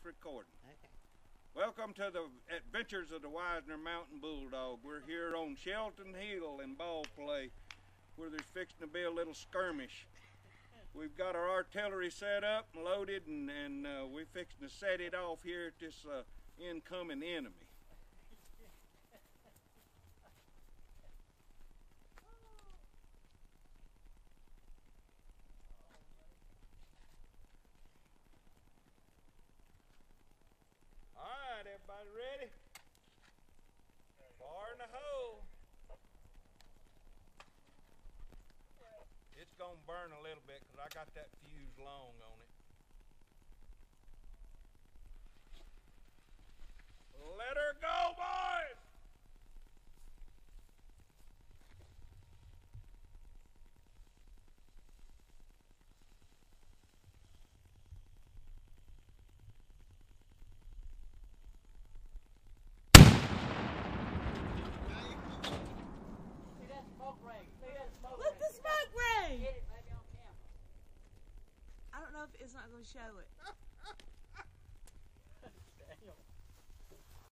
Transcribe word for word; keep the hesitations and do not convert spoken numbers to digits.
recording. Okay. Welcome to the Adventures of the Wisner Mountain Bulldog. We're here on Shelton Hill in ball play where there's fixing to be a little skirmish. We've got our artillery set up and loaded, and, and uh, we're fixing to set it off here at this uh, incoming enemy. All right, everybody ready? Fire in the hole. It's gonna burn a little bit because I got that fuse long on it. Let her go, boys! Look, the smoke ring! I don't know if it's not going to show it.